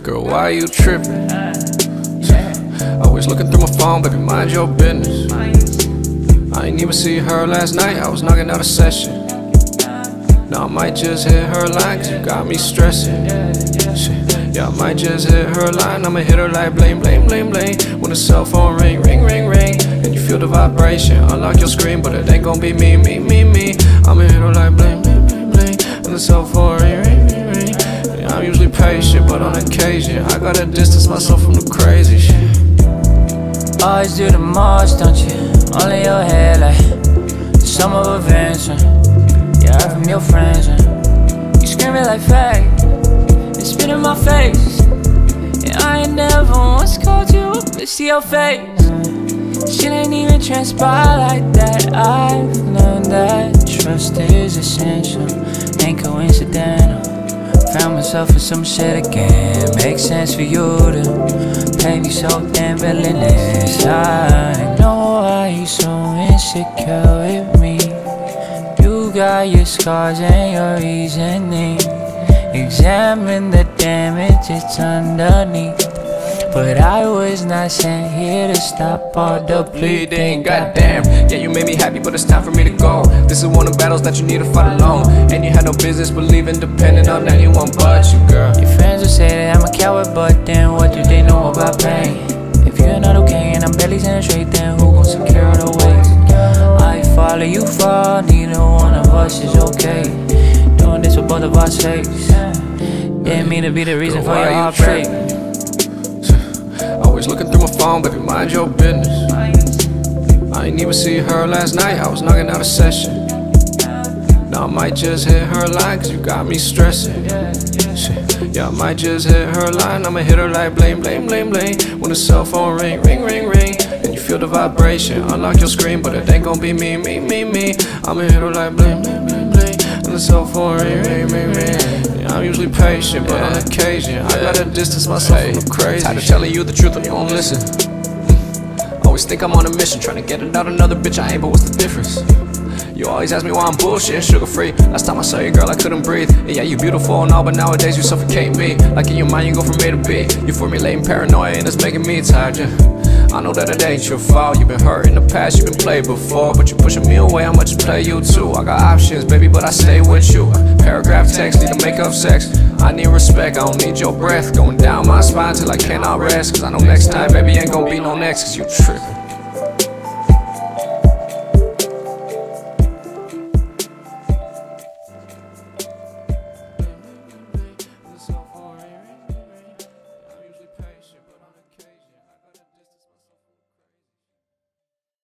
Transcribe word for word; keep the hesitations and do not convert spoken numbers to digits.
Girl, why you tripping? Always looking through my phone, baby, mind your business. I ain't even see her last night, I was knocking out a session. Now I might just hit her line, cause you got me stressing. Shit. Yeah, I might just hit her line, I'ma hit her like blame, blame, blame, blame. When the cell phone ring, ring, ring, ring, and you feel the vibration, unlock your screen, but it ain't gon' be me, me, me, me. I'ma hit her like blame, blame, blame, blame, and the cell phone ring, ring, ring, ring. Yeah, I'm usually patient, but on occasion I gotta distance myself from the crazy shit. Always do the most, don't you? Only your head like the summer of Vincent. Yeah, I heard from your friends and you screaming like fake and spit in my face. And I ain't never once called you up to see your face. Shit ain't even transpire like that. I've learned that trust is essential, ain't coincidental. Found myself in some shit again. Makes sense for you to pay me so damn villainous. I know why you so insecure with me. You got your scars and your reasoning. Examine the damage it's underneath. But I was not sent here to stop all the bleeding. Goddamn, yeah, you made me happy, but it's time for me to go. This is one of the battles that you need to fight alone. And you had no business believing, depending on anyone but you, girl. Your friends will say that I'm a coward, but then what do they know about pain? If you're not okay and I'm barely standing straight, then who gon' secure the weight? I follow, you fall, neither one of us is okay. Doing this for both of our sakes. Didn't mean to be the reason girl, for your heartbreak. Always looking through my phone, baby, mind your business. I ain't even see her last night, I was knocking out a session. Now I might just hit her line, cause you got me stressing. Shit. Yeah, I might just hit her line, I'ma hit her like blame, blame, blame, blame. When the cell phone ring, ring, ring, ring, and you feel the vibration, unlock your screen, but it ain't gon' be me, me, me, me. I'ma hit her like blame, blame, blame, blame, and the cell phone ring, ring, ring, ring. Yeah, I'm usually patient, but on occasion I gotta distance myself from the crazy. Tired of telling you the truth when you don't listen. Always think I'm on a mission, trying to get it out another bitch I ain't, but what's the difference? You always ask me why I'm bullshit, sugar free. Last time I saw you, girl, I couldn't breathe. And yeah, you beautiful and all, but nowadays you suffocate me. Like in your mind, you go from A to B. You formulating paranoia and it's making me tired, yeah. I know that it ain't your fault. You've been hurt in the past, you've been played before, but you're pushing me away, I'ma just play you too. I got options, baby, but I stay with you. Paragraph text, need to make up sex. I need respect, I don't need your breath going down my spine till I cannot rest. Cause I know next time, baby, ain't gon' be no next, cause you trippin'.